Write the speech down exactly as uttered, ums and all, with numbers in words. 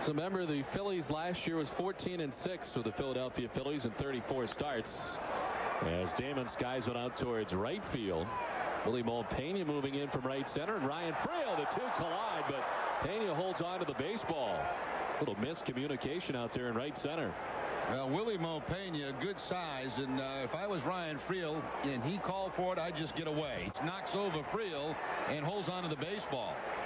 So remember, the Phillies last year was fourteen and six with the Philadelphia Phillies in thirty-four starts. As Damon skies it out towards right field. Wily Mo Peña moving in from right center, and Ryan Freel, the two collide, but Peña holds on to the baseball. Little miscommunication out there in right center. Well, Wily Mo Peña, good size, and uh, if I was Ryan Freel and he called for it, I'd just get away. He knocks over Freel and holds on to the baseball.